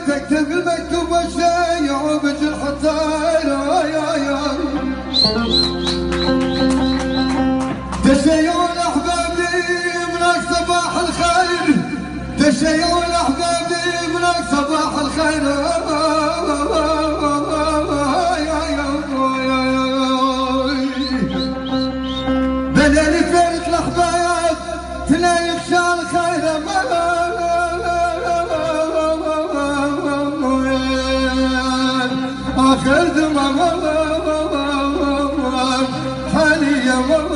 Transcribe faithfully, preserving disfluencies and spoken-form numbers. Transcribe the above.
تكتب المكتوب والشيء وبجرح الطير تشيعون احبابي منك صباح الخير تشيعون احبابي منك صباح الخير بليل فيرت الاحباب تلاقي يخشى الخير آخر دمام حاليا